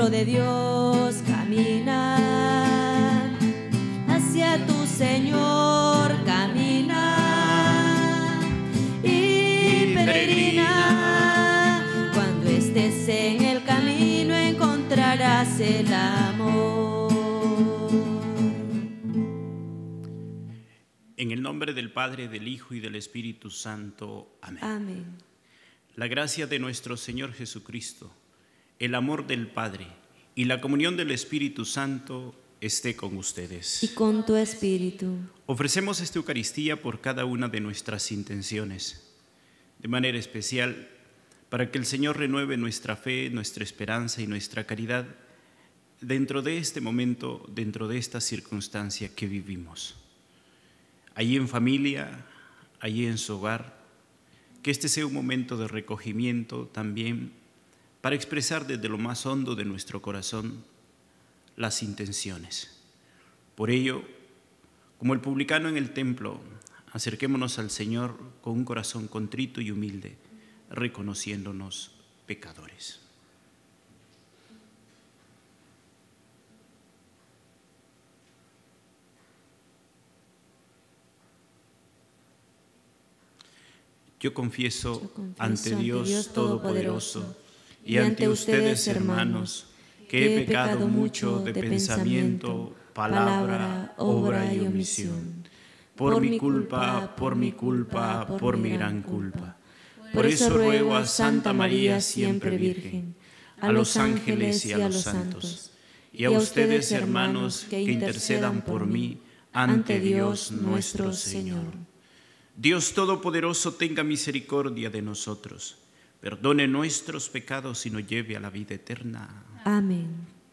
pueblo de Dios camina, hacia tu Señor camina y peregrina. Cuando estés en el camino encontrarás el amor. En el nombre del Padre, del Hijo y del Espíritu Santo. Amén. Amén. La gracia de nuestro Señor Jesucristo, el amor del Padre y la comunión del Espíritu Santo esté con ustedes. Y con tu espíritu. Ofrecemos esta Eucaristía por cada una de nuestras intenciones, de manera especial para que el Señor renueve nuestra fe, nuestra esperanza y nuestra caridad dentro de este momento, dentro de esta circunstancia que vivimos. Allí en familia, allí en su hogar, que este sea un momento de recogimiento también para expresar desde lo más hondo de nuestro corazón las intenciones. Por ello, como el publicano en el templo, acerquémonos al Señor con un corazón contrito y humilde, reconociéndonos pecadores. Yo confieso ante Dios Todopoderoso y ante ustedes, hermanos, que he pecado mucho de pensamiento, palabra, obra y omisión. Por mi culpa, por mi gran culpa. Por eso ruego a Santa María siempre Virgen, a los ángeles y a los santos, y a ustedes, hermanos, que intercedan por mí ante Dios nuestro Señor. Dios Todopoderoso tenga misericordia de nosotros, perdone nuestros pecados y nos lleve a la vida eterna. Amén.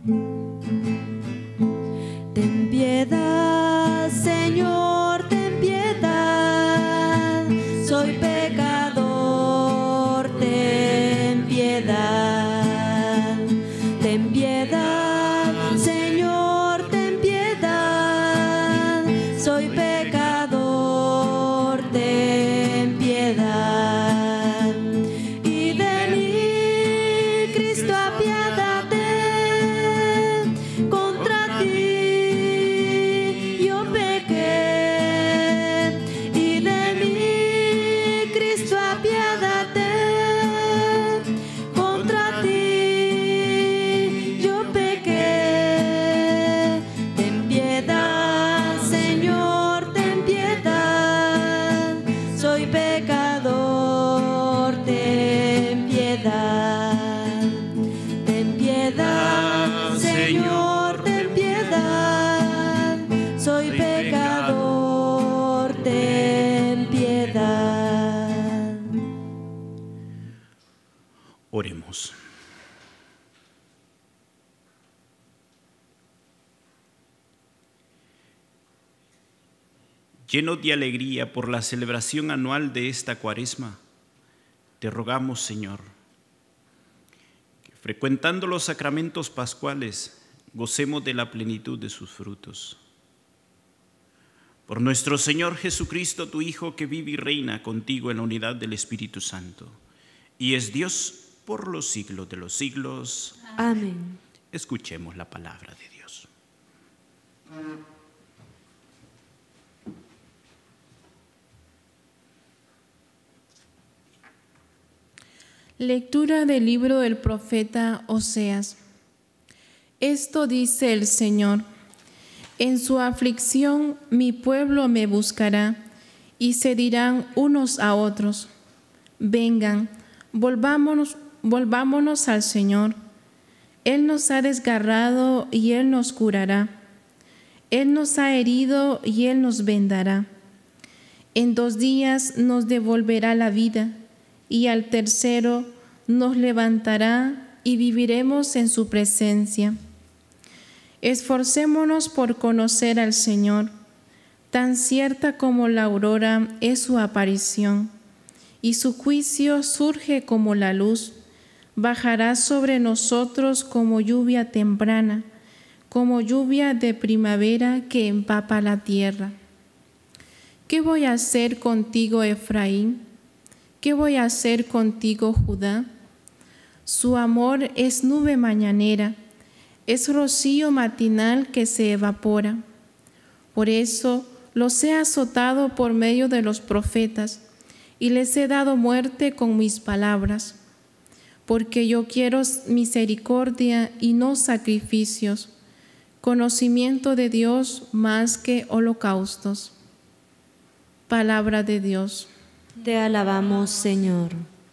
Ten piedad, Señor, ten piedad. Soy pecador, ten piedad. Ten piedad, Señor, ten piedad. Soy pecador, ten piedad. Y de mí, Cristo, apiádate. Contra ti yo pequé. Y de mí, Cristo, apiádate. Contra ti yo pequé. Ten piedad, Señor, ten piedad. Soy pecador, ten piedad. Ten piedad, Señor, ten piedad. Soy pecador, ten piedad. Oremos. Lleno de alegría por la celebración anual de esta Cuaresma, te rogamos, Señor, que frecuentando los sacramentos pascuales gocemos de la plenitud de sus frutos. Por nuestro Señor Jesucristo, tu Hijo, que vive y reina contigo en la unidad del Espíritu Santo, y es Dios por los siglos de los siglos. Amén. Escuchemos la palabra de Dios. Lectura del libro del profeta Oseas. Esto dice el Señor: en su aflicción mi pueblo me buscará, y se dirán unos a otros: vengan, volvámonos al Señor. Él nos ha desgarrado y Él nos curará. Él nos ha herido y Él nos vendará. En 2 días nos devolverá la vida, y al tercero nos levantará y viviremos en su presencia. Esforcémonos por conocer al Señor. Tan cierta como la aurora es su aparición, y su juicio surge como la luz. Bajará sobre nosotros como lluvia temprana, como lluvia de primavera que empapa la tierra. ¿Qué voy a hacer contigo, Efraín? ¿Qué voy a hacer contigo, Judá? Su amor es nube mañanera, es rocío matinal que se evapora. Por eso los he azotado por medio de los profetas y les he dado muerte con mis palabras, porque yo quiero misericordia y no sacrificios, conocimiento de Dios más que holocaustos. Palabra de Dios. Te alabamos, Señor.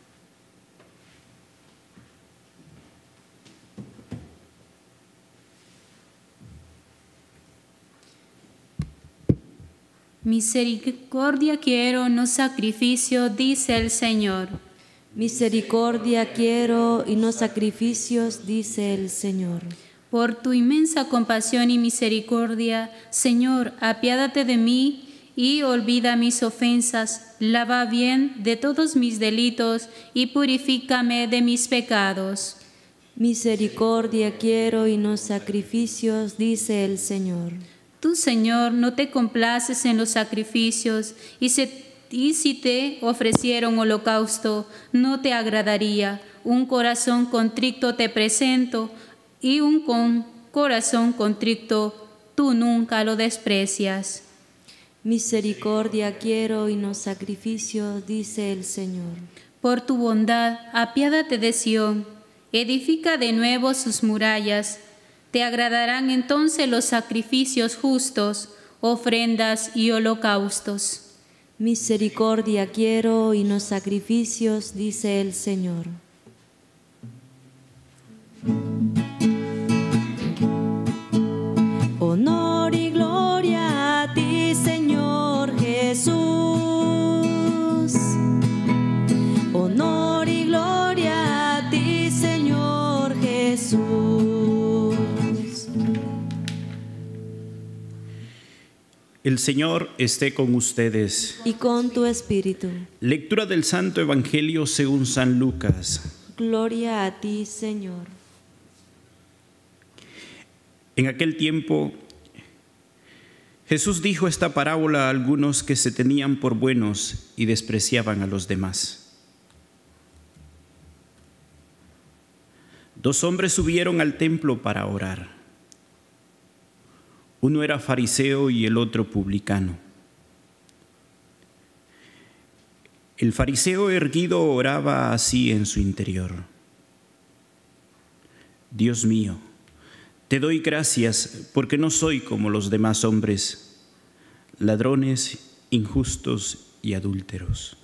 Misericordia quiero, no sacrificio, dice el Señor. Misericordia quiero y no sacrificios, dice el Señor. Por tu inmensa compasión y misericordia, Señor, apiádate de mí y olvida mis ofensas, lava bien de todos mis delitos y purifícame de mis pecados. Misericordia quiero y no sacrificios, dice el Señor. Tú, Señor, no te complaces en los sacrificios, y si te ofreciera un holocausto, no te agradaría. Un corazón contrito te presento, y un corazón contrito tú nunca lo desprecias. Misericordia quiero y no sacrificios, dice el Señor. Por tu bondad, apiádate de Sión, edifica de nuevo sus murallas. Te agradarán entonces los sacrificios justos, ofrendas y holocaustos. Misericordia quiero y no sacrificios, dice el Señor. Honor y gloria a ti, Señor Jesús. Honor y gloria a ti, Señor Jesús. El Señor esté con ustedes. Y con tu espíritu. Lectura del Santo Evangelio según San Lucas. Gloria a ti, Señor. En aquel tiempo, Jesús dijo esta parábola a algunos que se tenían por buenos y despreciaban a los demás. 2 hombres subieron al templo para orar. Uno era fariseo y el otro publicano. El fariseo erguido oraba así en su interior: Dios mío, te doy gracias porque no soy como los demás hombres, ladrones, injustos y adúlteros.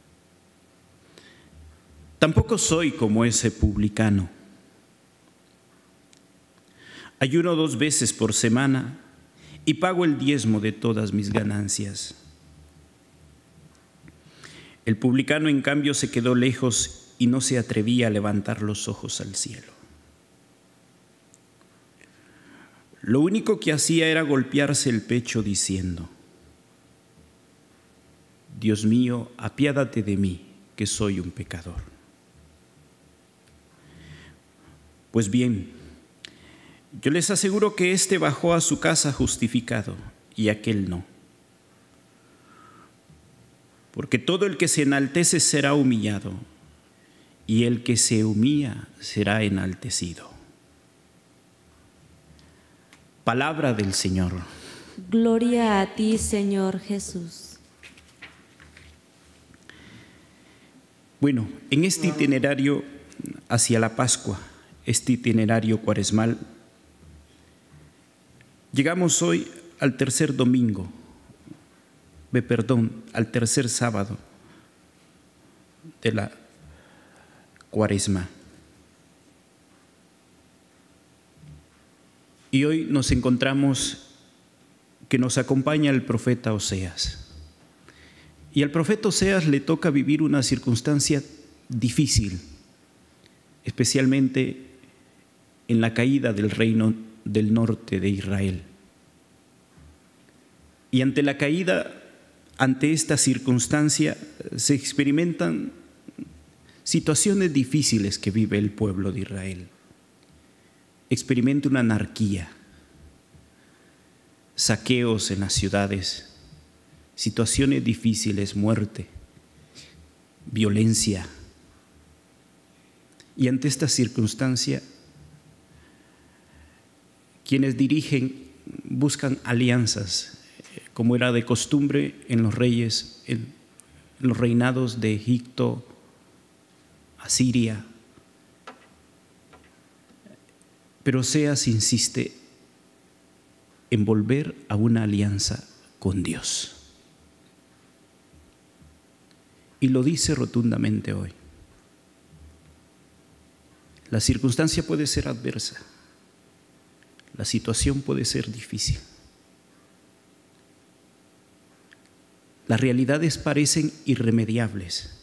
Tampoco soy como ese publicano. Ayuno 2 veces por semana y pago el diezmo de todas mis ganancias. El publicano, en cambio, se quedó lejos y no se atrevía a levantar los ojos al cielo. Lo único que hacía era golpearse el pecho diciendo: Dios mío, apiádate de mí, que soy un pecador. Pues bien, yo les aseguro que éste bajó a su casa justificado y aquel no. Porque todo el que se enaltece será humillado, y el que se humilla será enaltecido. Palabra del Señor. Gloria a ti, Señor Jesús. Bueno, en este itinerario hacia la Pascua, este itinerario cuaresmal, llegamos hoy al tercer sábado de la Cuaresma. Y hoy nos encontramos que nos acompaña el profeta Oseas. Y al profeta Oseas le toca vivir una circunstancia difícil, especialmente en la caída del reino del norte de Israel. Y ante la caída, ante esta circunstancia, se experimentan situaciones difíciles que vive el pueblo de Israel. Experimenta una anarquía, saqueos en las ciudades, situaciones difíciles, muerte, violencia. Y ante esta circunstancia, quienes dirigen buscan alianzas, como era de costumbre en los reyes, en los reinados de Egipto, Asiria. Pero Oseas insiste en volver a una alianza con Dios. Y lo dice rotundamente hoy. La circunstancia puede ser adversa, la situación puede ser difícil. Las realidades parecen irremediables,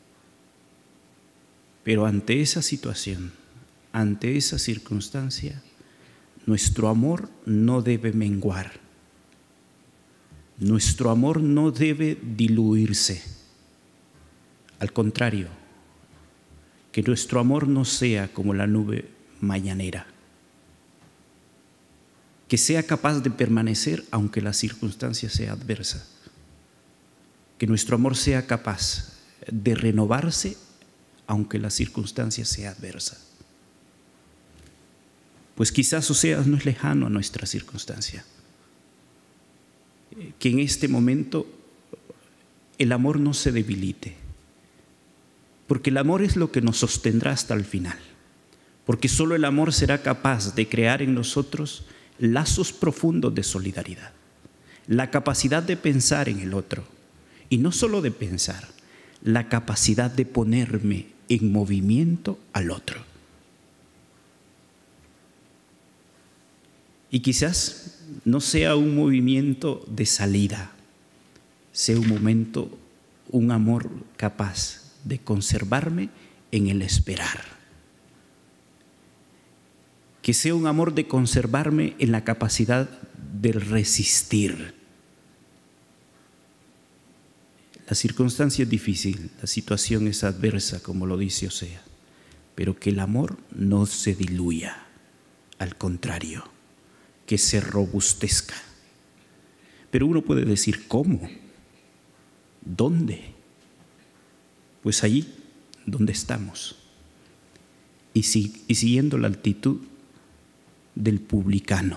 pero ante esa situación, ante esa circunstancia, nuestro amor no debe menguar, nuestro amor no debe diluirse. Al contrario, que nuestro amor no sea como la nube mañanera, que sea capaz de permanecer aunque la circunstancia sea adversa, que nuestro amor sea capaz de renovarse aunque la circunstancia sea adversa. Pues quizás Oseas no es lejano a nuestra circunstancia, que en este momento el amor no se debilite, porque el amor es lo que nos sostendrá hasta el final, porque solo el amor será capaz de crear en nosotros lazos profundos de solidaridad, la capacidad de pensar en el otro, y no solo de pensar, la capacidad de ponerme en movimiento al otro. Y quizás no sea un movimiento de salida, sea un amor capaz de conservarme en el esperar. Que sea un amor de conservarme en la capacidad de resistir. La circunstancia es difícil, la situación es adversa, como lo dice Oseas, pero que el amor no se diluya, al contrario, que se robustezca. Pero uno puede decir, ¿cómo? ¿Dónde? Pues allí donde estamos. Y siguiendo la actitud del publicano.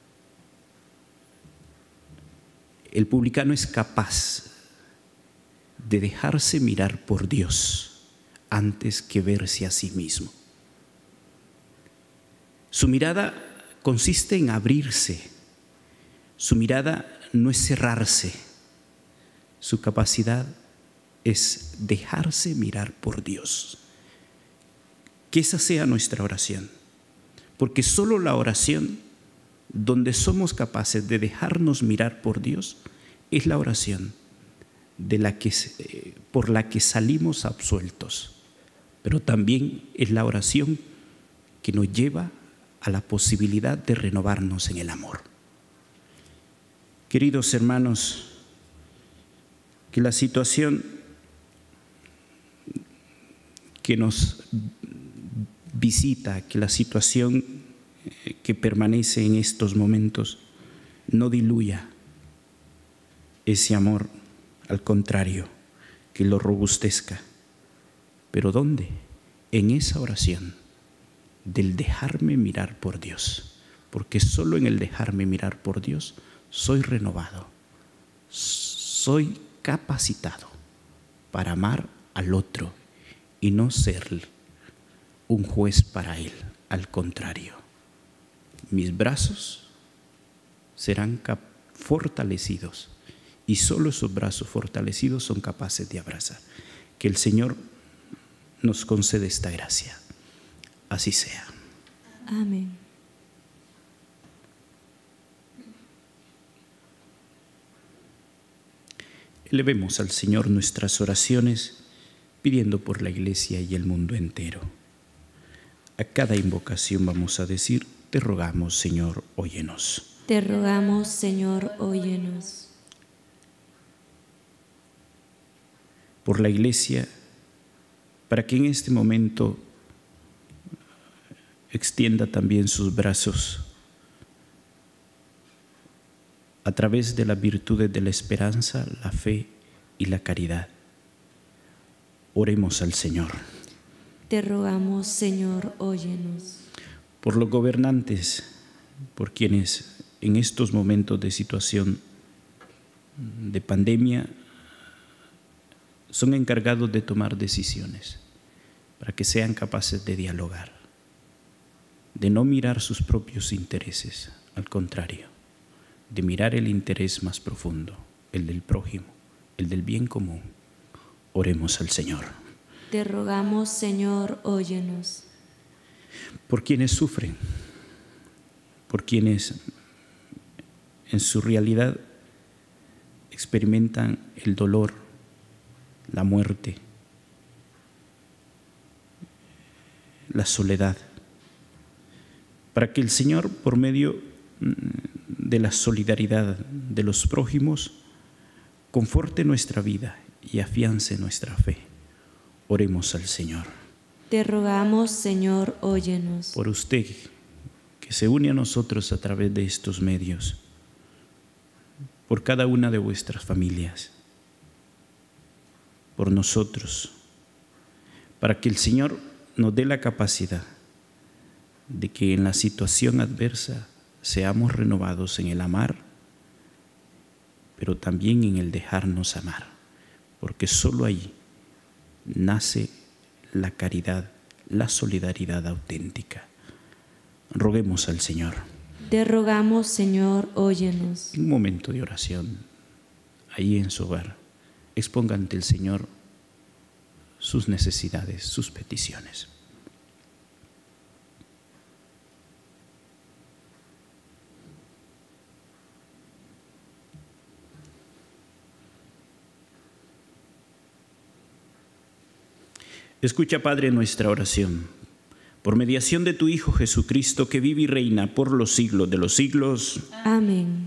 El publicano es capaz de dejarse mirar por Dios antes que verse a sí mismo. Su mirada consiste en abrirse. Su mirada no es cerrarse. Su capacidad es dejarse mirar por Dios. Que esa sea nuestra oración, porque solo la oración donde somos capaces de dejarnos mirar por Dios es la oración por la que salimos absueltos, pero también es la oración que nos lleva a la posibilidad de renovarnos en el amor. Queridos hermanos, que la situación que nos visita, que la situación que permanece en estos momentos no diluya ese amor, al contrario, que lo robustezca. ¿Pero dónde? En esa oración del dejarme mirar por Dios, porque solo en el dejarme mirar por Dios soy renovado, soy capacitado para amar al otro y no ser un juez para él. Al contrario, mis brazos serán fortalecidos y solo esos brazos fortalecidos son capaces de abrazar. Que el Señor nos concede esta gracia. Así sea. Amén. Elevemos al Señor nuestras oraciones, pidiendo por la Iglesia y el mundo entero. A cada invocación vamos a decir, te rogamos, Señor, óyenos. Te rogamos, Señor, óyenos. Por la Iglesia, para que en este momento extienda también sus brazos a través de las virtudes de la esperanza, la fe y la caridad. Oremos al Señor. Te rogamos, Señor, óyenos. Por los gobernantes por quienes en estos momentos de situación de pandemia son encargados de tomar decisiones, para que sean capaces de dialogar, de no mirar sus propios intereses, al contrario, de mirar el interés más profundo, el del prójimo, el del bien común. Oremos al Señor. Te rogamos, Señor, óyenos. Por quienes sufren, por quienes en su realidad experimentan el dolor, la muerte, la soledad, para que el Señor, por medio de la solidaridad de los prójimos, conforte nuestra vida y afiance nuestra fe. Oremos al Señor. Te rogamos, Señor, óyenos. Por usted, que se une a nosotros a través de estos medios, por cada una de vuestras familias, por nosotros, para que el Señor nos dé la capacidad de que en la situación adversa seamos renovados en el amar, pero también en el dejarnos amar, porque solo ahí nace la caridad, la solidaridad auténtica. Roguemos al Señor. Te rogamos, Señor, óyenos. Un momento de oración, ahí en su hogar, exponga ante el Señor sus necesidades, sus peticiones. Escucha, Padre, nuestra oración. Por mediación de tu Hijo Jesucristo, que vive y reina por los siglos de los siglos. Amén.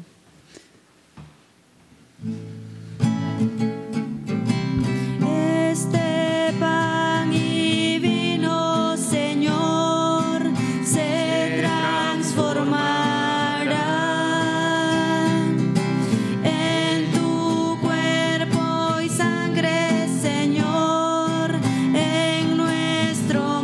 Este pan y vino, Señor, se transformarán en tu cuerpo y sangre, Señor, en nuestro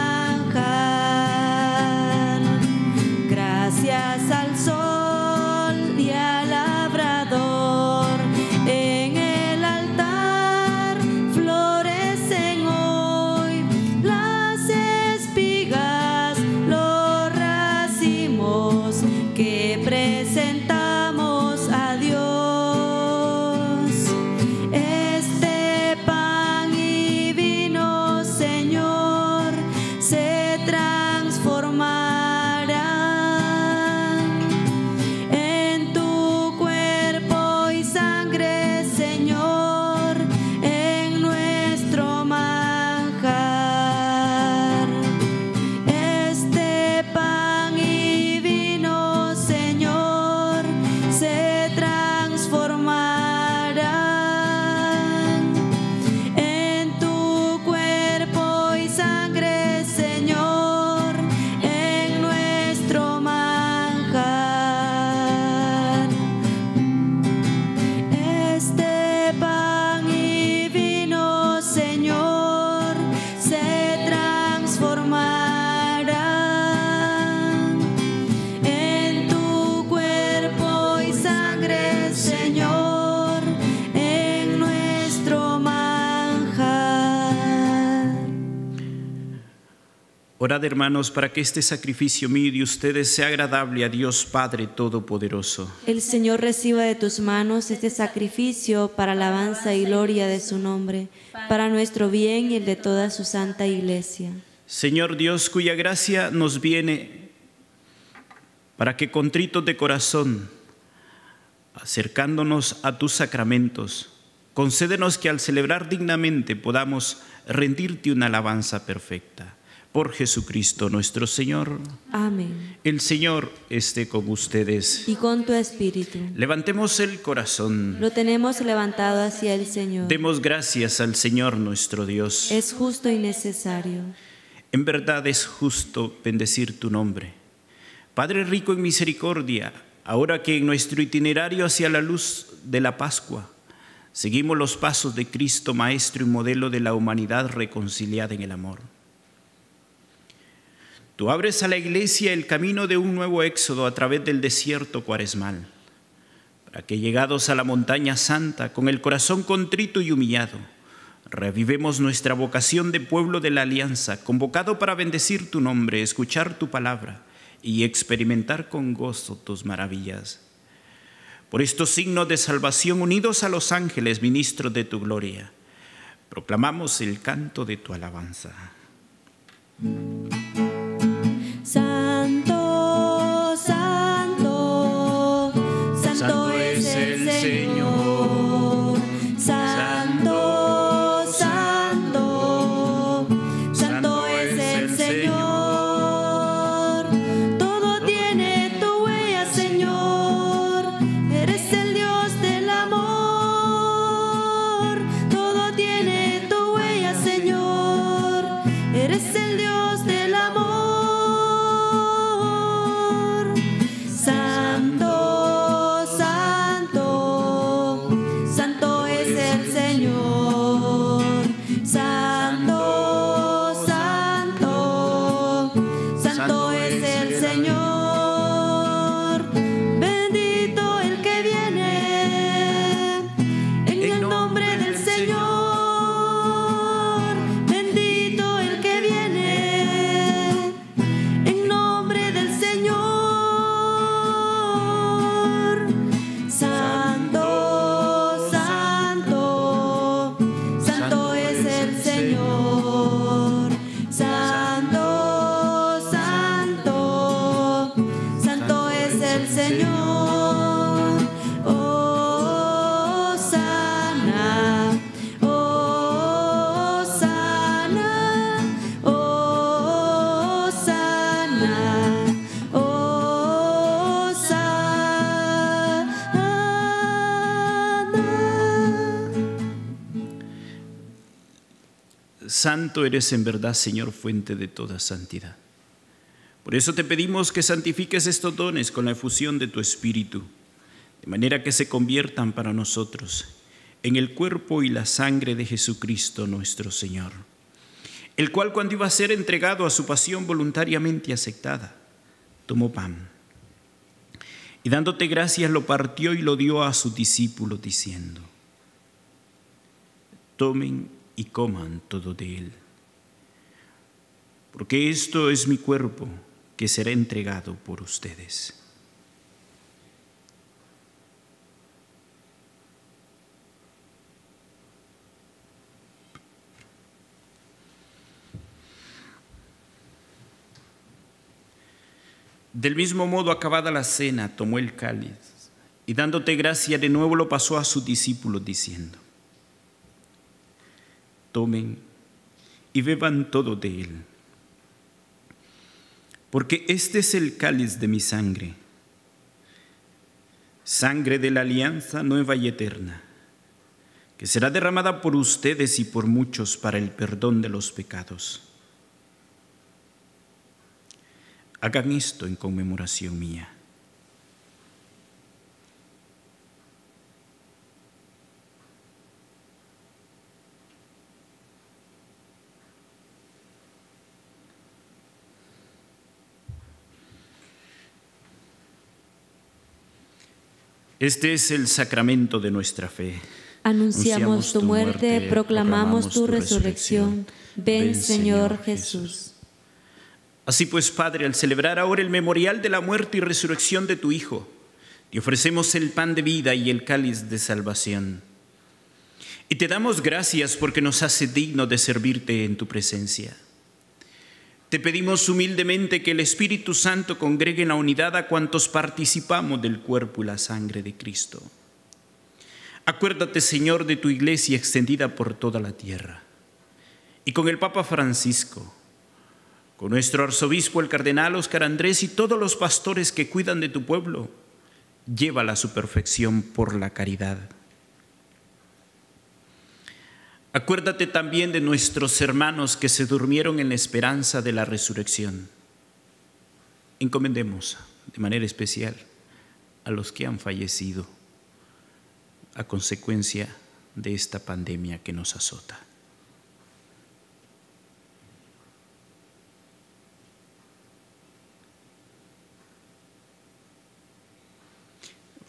manjar. Gracias al sol y al labrador, en el altar florecen hoy las espigas, los racimos que presentamos a Dios. Este pan y vino, Señor, se transformarán en tu cuerpo y sangre, Señor, en nuestro manjar. Este pan y vino, Señor, se transformarán en tu cuerpo y sangre, Señor, en nuestro manjar. Este pan y vino, Señor, se transformarán en tu cuerpo y sangre, Señor, en nuestro manjar. Orad, hermanos, para que este sacrificio mío y de ustedes sea agradable a Dios Padre Todopoderoso. El Señor reciba de tus manos este sacrificio para alabanza y gloria de su nombre, para nuestro bien y el de toda su santa Iglesia. Señor Dios, cuya gracia nos viene para que contritos de corazón, acercándonos a tus sacramentos, concédenos que al celebrar dignamente podamos rendirte una alabanza perfecta. Por Jesucristo nuestro Señor. Amén. El Señor esté con ustedes. Y con tu espíritu. Levantemos el corazón. Lo tenemos levantado hacia el Señor. Demos gracias al Señor nuestro Dios. Es justo y necesario. En verdad es justo bendecir tu nombre. Padre rico en misericordia, ahora que en nuestro itinerario hacia la luz de la Pascua seguimos los pasos de Cristo, Maestro y modelo de la humanidad reconciliada en el amor. Tú abres a la Iglesia el camino de un nuevo éxodo a través del desierto cuaresmal, para que llegados a la montaña santa, con el corazón contrito y humillado, revivemos nuestra vocación de pueblo de la alianza, convocado para bendecir tu nombre, escuchar tu palabra y experimentar con gozo tus maravillas. Por estos signos de salvación, unidos a los ángeles, ministros de tu gloria, proclamamos el canto de tu alabanza. Santo, santo, santo es el Señor. Santo, santo, santo es el Señor. Todo tiene tu huella, Señor. Eres el Dios del amor. Todo tiene tu huella, Señor. Eres el Dios del amor. Santo, santo, santo es el Señor. Santo, santo, santo es el Señor. Bendito el que viene en el nombre del Señor. Bendito el que viene en nombre del Señor. Santo, santo, santo es el Señor. Santo, santo, santo es el Señor. Oh, sana, oh, sana, oh, sana, oh, sana. Santo eres en verdad, Señor, fuente de toda santidad. Por eso te pedimos que santifiques estos dones con la efusión de tu Espíritu, de manera que se conviertan para nosotros en el cuerpo y la sangre de Jesucristo nuestro Señor, el cual, cuando iba a ser entregado a su pasión voluntariamente aceptada, tomó pan y, dándote gracias, lo partió y lo dio a sus discípulos, diciendo: tomen y coman todo de él, porque esto es mi cuerpo que será entregado por ustedes. Del mismo modo, acabada la cena, tomó el cáliz y, dándote gracia, de nuevo lo pasó a sus discípulos, diciendo: tomen y beban todo de él, porque este es el cáliz de mi sangre, sangre de la alianza nueva y eterna, que será derramada por ustedes y por muchos para el perdón de los pecados. Hagan esto en conmemoración mía. Este es el sacramento de nuestra fe. Anunciamos tu muerte, proclamamos tu resurrección. Ven, Señor Jesús. Así pues, Padre, al celebrar ahora el memorial de la muerte y resurrección de tu Hijo, te ofrecemos el pan de vida y el cáliz de salvación. Y te damos gracias porque nos hace dignos de servirte en tu presencia. Te pedimos humildemente que el Espíritu Santo congregue en la unidad a cuantos participamos del cuerpo y la sangre de Cristo. Acuérdate, Señor, de tu iglesia extendida por toda la tierra, y con el Papa Francisco, con nuestro arzobispo, el cardenal Óscar Andrés, y todos los pastores que cuidan de tu pueblo, llévala a su perfección por la caridad. Acuérdate también de nuestros hermanos que se durmieron en la esperanza de la resurrección. Encomendemos de manera especial a los que han fallecido a consecuencia de esta pandemia que nos azota.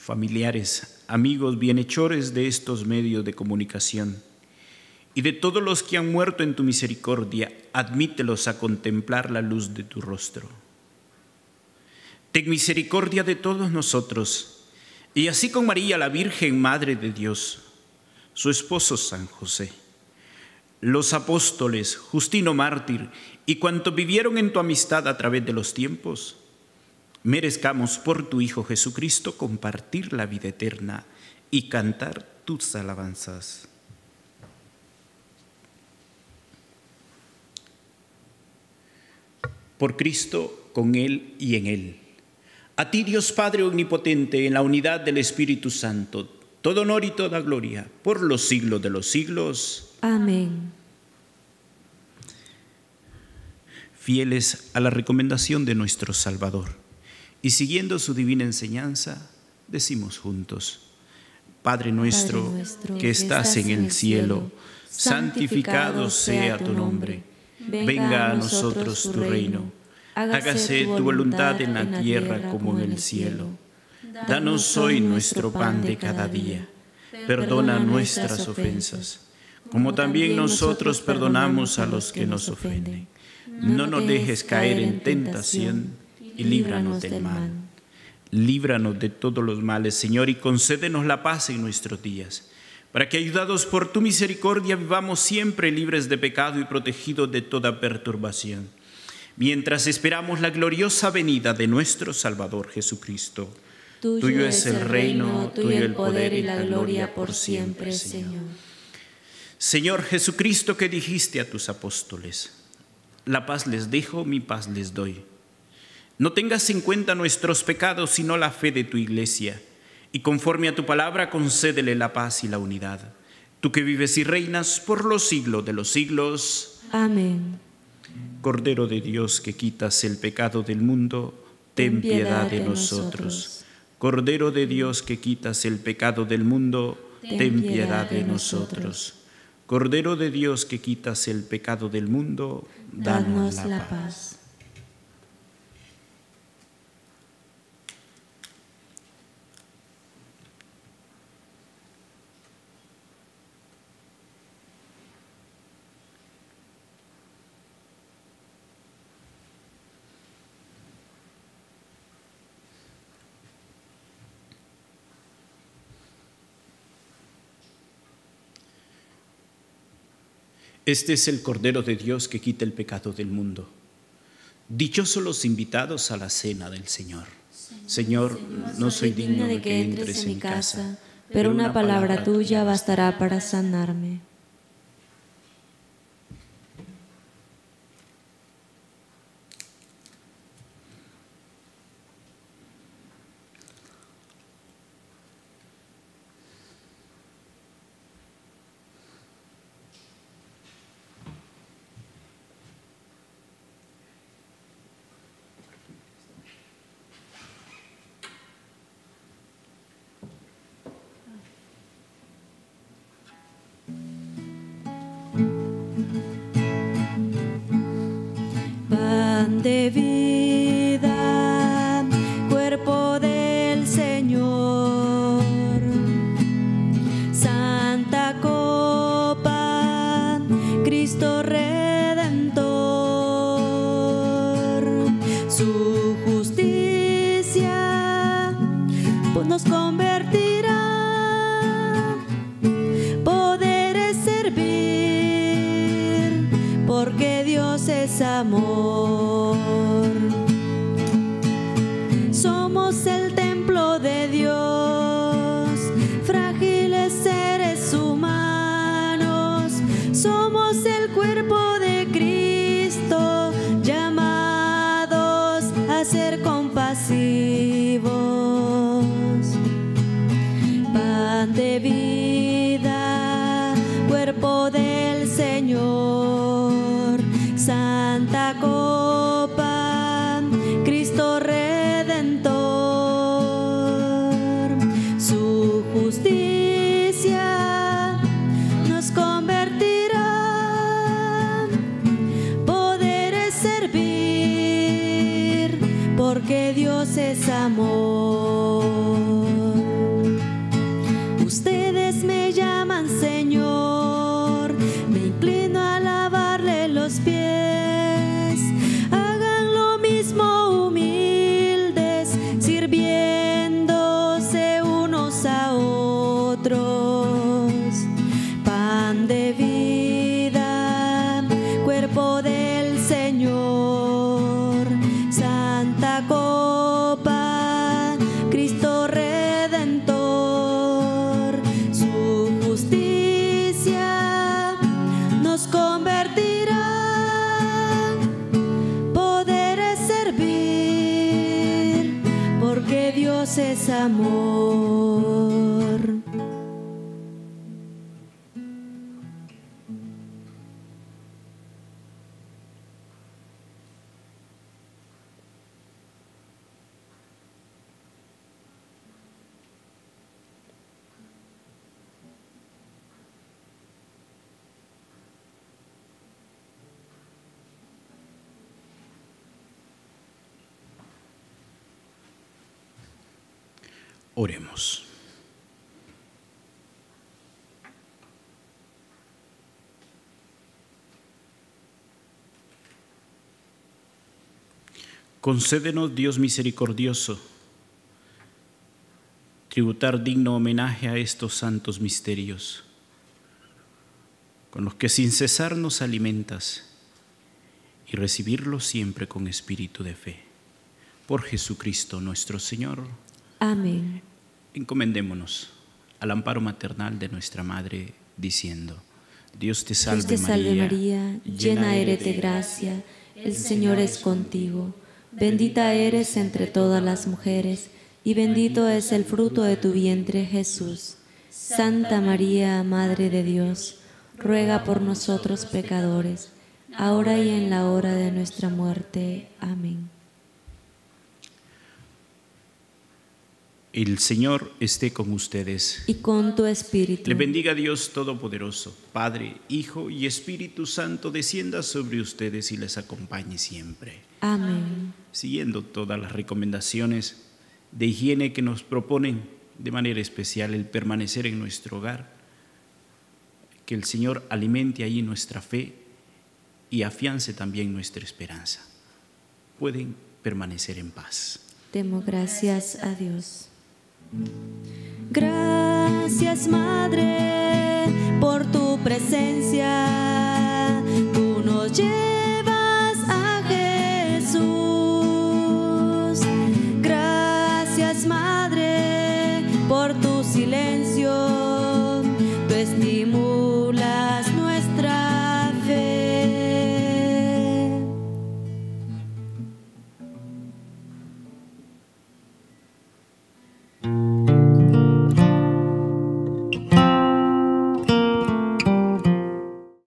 familiares, amigos, bienhechores de estos medios de comunicación, y de todos los que han muerto en tu misericordia, admítelos a contemplar la luz de tu rostro. Ten misericordia de todos nosotros, y así con María, la Virgen Madre de Dios, su esposo San José, los apóstoles, Justino mártir, y cuantos vivieron en tu amistad a través de los tiempos, merezcamos por tu Hijo Jesucristo compartir la vida eterna y cantar tus alabanzas. Por Cristo, con Él y en Él. A ti, Dios Padre omnipotente, en la unidad del Espíritu Santo, todo honor y toda gloria, por los siglos de los siglos. Amén. Fieles a la recomendación de nuestro Salvador y siguiendo su divina enseñanza, decimos juntos: Padre nuestro, que estás en el cielo, santificado sea tu nombre. Venga a nosotros tu reino. Hágase tu voluntad en la tierra como en el cielo. Danos hoy nuestro pan de cada día. Perdona nuestras ofensas, como también nosotros perdonamos a los que nos ofenden. No nos dejes caer en tentación y líbranos del mal. Líbranos de todos los males, Señor, y concédenos la paz en nuestros días, para que, ayudados por tu misericordia, vivamos siempre libres de pecado y protegidos de toda perturbación, mientras esperamos la gloriosa venida de nuestro Salvador Jesucristo. Tuyo es el reino, tuyo el poder y la gloria por siempre, Señor. Señor Jesucristo, que dijiste a tus apóstoles: la paz les dejo, mi paz les doy. No tengas en cuenta nuestros pecados, sino la fe de tu Iglesia, y conforme a tu palabra concédele la paz y la unidad. Tú que vives y reinas por los siglos de los siglos. Amén. Cordero de Dios, que quitas el pecado del mundo, ten piedad de nosotros. Cordero de Dios, que quitas el pecado del mundo, ten piedad de nosotros. Cordero de Dios, que quitas el pecado del mundo, danos la paz. Este es el Cordero de Dios que quita el pecado del mundo. Dichosos los invitados a la cena del Señor. Señor, no soy digno de que entres en mi casa, pero una palabra tuya bastará para sanarme. Pan de vida, cuerpo del Señor, santa copa, Cristo Redentor, su justicia pues nos convertirá, poder es servir, porque Dios es amor. Somos el templo de Dios, frágiles seres humanos. Somos el cuerpo de Cristo, llamados a ser compasivos. Pan de vida, cuerpo del Señor, santa copa, Cristo Redentor, su justicia nos convertirá, poder es servir, porque Dios es amor. Ustedes me llaman Señor, me inclino a lavarle los pies. Hagan lo mismo humildes, sirviéndose unos a otros. Pan de vida, cuerpo del Señor, santa copa, Cristo Redentor. Su justicia nos convertirá, poder es servir, porque Dios es amor. Oremos. Concédenos, Dios misericordioso, tributar digno homenaje a estos santos misterios, con los que sin cesar nos alimentas, y recibirlos siempre con espíritu de fe. Por Jesucristo nuestro Señor. Amén. Encomendémonos al amparo maternal de nuestra Madre, diciendo: Dios te Dios te salve María, llena eres de gracia, el Señor es contigo. Bendita eres entre todas las mujeres, y bendito es el fruto de tu vientre, Jesús. Santa María, Madre de Dios, ruega por nosotros pecadores, ahora y en la hora de nuestra muerte. Amén. El Señor esté con ustedes. Y con tu espíritu. Le bendiga Dios Todopoderoso, Padre, Hijo y Espíritu Santo, descienda sobre ustedes y les acompañe siempre. Amén. Siguiendo todas las recomendaciones de higiene que nos proponen, de manera especial el permanecer en nuestro hogar, que el Señor alimente ahí nuestra fe y afiance también nuestra esperanza. Pueden permanecer en paz. Demos gracias a Dios. Gracias, Madre, por tu presencia. Tú nos llevas a Jesús. Gracias, Madre, por tu silencio, tu estímulo.